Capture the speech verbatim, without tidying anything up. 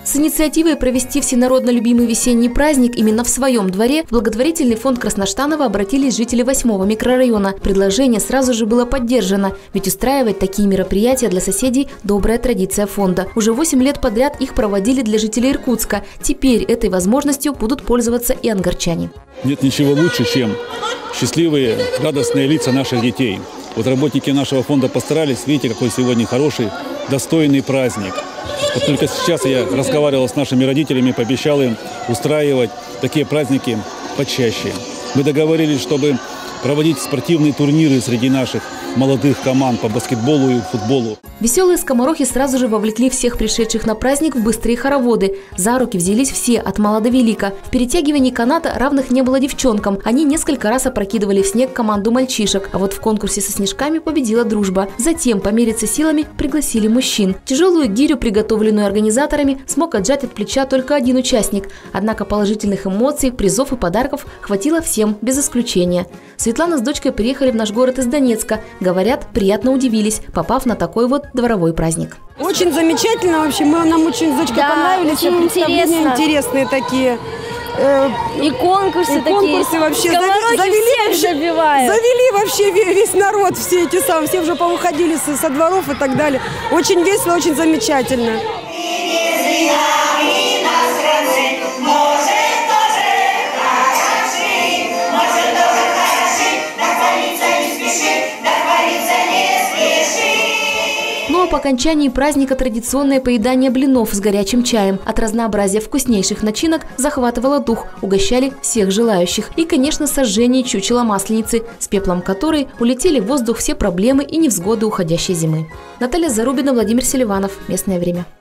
С инициативой провести всенародно любимый весенний праздник именно в своем дворе в благотворительный фонд Красноштанова обратились жители восьмого микрорайона. Предложение сразу же было поддержано, ведь устраивать такие мероприятия для соседей – добрая традиция фонда. Уже восемь лет подряд их проводили для жителей Иркутска. Теперь этой возможностью будут пользоваться и ангарчане. Нет ничего лучше, чем счастливые, радостные лица наших детей. Вот работники нашего фонда постарались, видите, какой сегодня хороший, достойный праздник. Вот только сейчас я разговаривал с нашими родителями, пообещал им устраивать такие праздники почаще. Мы договорились, чтобы проводить спортивные турниры среди наших молодых команд по баскетболу и футболу. Веселые скоморохи сразу же вовлекли всех пришедших на праздник в быстрые хороводы. За руки взялись все, от мала до велика. В перетягивании каната равных не было девчонкам. Они несколько раз опрокидывали в снег команду мальчишек. А вот в конкурсе со снежками победила дружба. Затем помериться силами пригласили мужчин. Тяжелую гирю, приготовленную организаторами, смог отжать от плеча только один участник. Однако положительных эмоций, призов и подарков хватило всем, без исключения. Светлана с дочкой приехали в наш город из Донецка. Говорят, приятно удивились, попав на такой вот дворовой праздник. Очень замечательно вообще. Мы, нам очень с дочкой да, понравились. Очень интересно. Интересные такие. Э, и конкурсы и такие. Конкурсы вообще завели, завели, всех забивают. Завели вообще весь народ, все эти самые, все уже повыходили со, со дворов и так далее. Очень весело, очень замечательно. Ну а по окончании праздника традиционное поедание блинов с горячим чаем. От разнообразия вкуснейших начинок захватывало дух, угощали всех желающих. И, конечно, сожжение чучела масленицы, с пеплом которой улетели в воздух все проблемы и невзгоды уходящей зимы. Наталья Зарубина, Владимир Селиванов. Местное время.